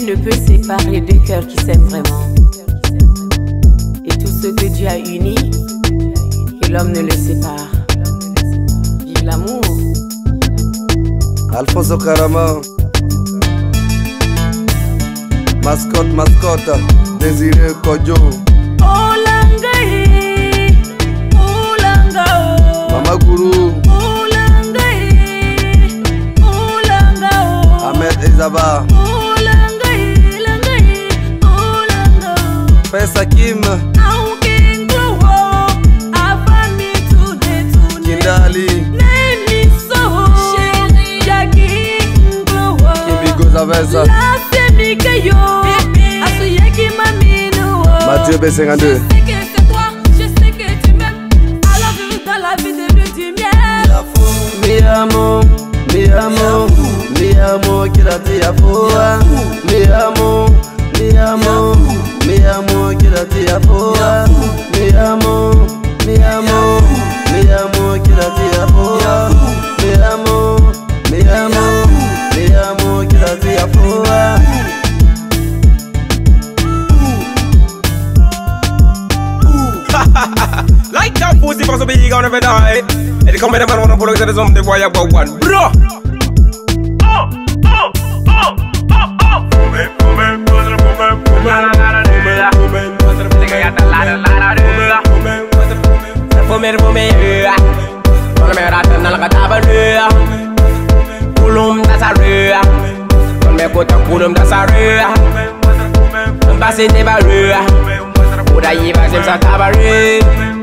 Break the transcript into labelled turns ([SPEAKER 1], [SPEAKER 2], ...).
[SPEAKER 1] ne peut séparer deux cœurs qui s'aiment vraiment. Et tout ce que Dieu a uni, que l'homme ne le sépare. Vive l'amour.
[SPEAKER 2] Alfonso Karama, mascotte, Désiré Kodjo,
[SPEAKER 1] Olangae, Olangao,
[SPEAKER 2] Mama Guru,
[SPEAKER 1] Olangae, Olangao,
[SPEAKER 2] Ahmed Ezaba,
[SPEAKER 1] Olangae, Langae, Olangao,
[SPEAKER 2] Pesa Kim,
[SPEAKER 1] Auking Glowo, Afami Tude,
[SPEAKER 2] Kindali,
[SPEAKER 1] Nemi So, Chéri, Jackie Glowo,
[SPEAKER 2] Kimbi Gozavesa,
[SPEAKER 1] La Femikayo, Asuyeki Mamino,
[SPEAKER 2] Mathieu B52.
[SPEAKER 1] Je sais que c'est toi, je sais que tu m'aimes. Alors vive dans la vie de bleu du miel.
[SPEAKER 2] Mi amo, kirati ya foa. Mi amo, kirati ya foa. Mi amo, kirati ya foa. Mi amo, kirati ya foa.
[SPEAKER 3] Like that pussy for so big on every night. And they come in the man wanna pull up to the zombie, the boy about one. Bro! Passing the barrier, would I even seem so cabaret?